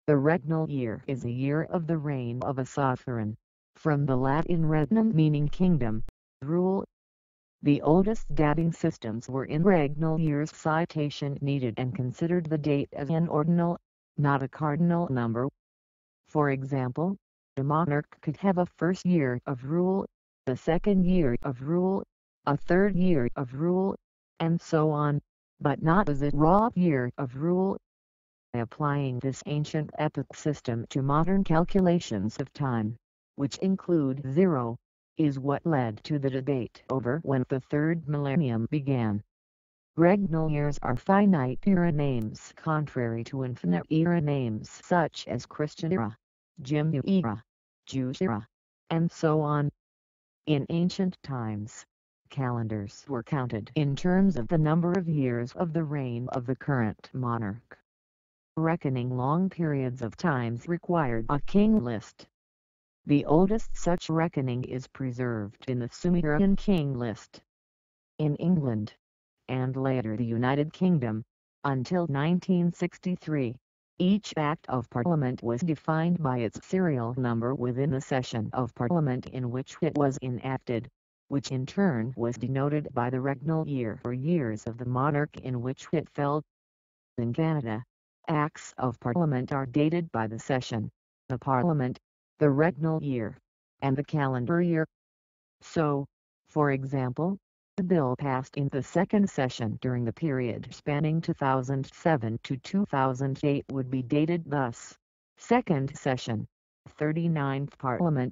The regnal year is a year of the reign of a sovereign, from the Latin regnum meaning kingdom, rule. The oldest dating systems were in regnal years. Citation needed and considered the date as an ordinal, not a cardinal number. For example, a monarch could have a first year of rule, a second year of rule, a third year of rule, and so on, but not as a raw year of rule. Applying this ancient epoch system to modern calculations of time, which include zero, is what led to the debate over when the third millennium began. Regnal years are finite era names contrary to infinite era names such as Christian era, Jimmu era, Jewish era, and so on. In ancient times, calendars were counted in terms of the number of years of the reign of the current monarch. Reckoning long periods of times required a king list. The oldest such reckoning is preserved in the Sumerian king list. In England, and later the United Kingdom, until 1963, each Act of Parliament was defined by its serial number within the session of Parliament in which it was enacted, which in turn was denoted by the regnal year or years of the monarch in which it fell. In Canada, Acts of Parliament are dated by the session, the Parliament, the regnal year, and the calendar year. So, for example, a bill passed in the second session during the period spanning 2007 to 2008 would be dated thus: Second Session, 39th Parliament,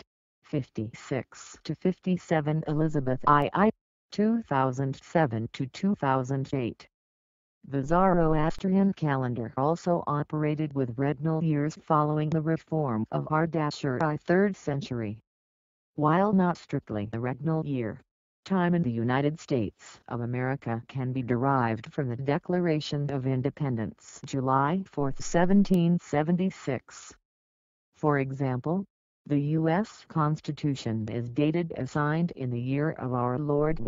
56 to 57 Elizabeth II, 2007 to 2008. The Zoroastrian calendar also operated with regnal years following the reform of Ardashir I 3rd century. While not strictly the regnal year, time in the United States of America can be derived from the Declaration of Independence, July 4, 1776. For example, the U.S. Constitution is dated as signed in the year of our Lord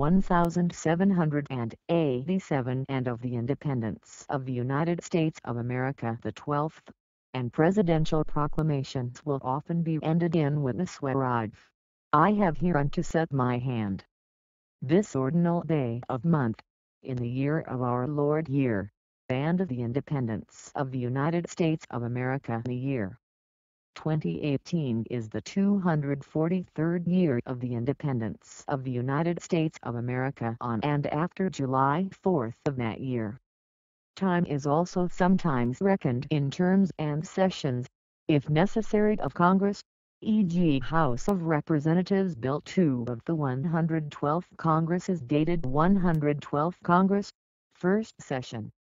1787 and of the independence of the United States of America the 12th, and presidential proclamations will often be ended in with the swearage, "I have hereunto set my hand." This ordinal day of month, in the year of our Lord year, and of the independence of the United States of America the year 2018 is the 243rd year of the independence of the United States of America on and after July 4th of that year. Time is also sometimes reckoned in terms and sessions, if necessary, of Congress, e.g. House of Representatives Bill 2 of the 112th Congress is dated 112th Congress, first session.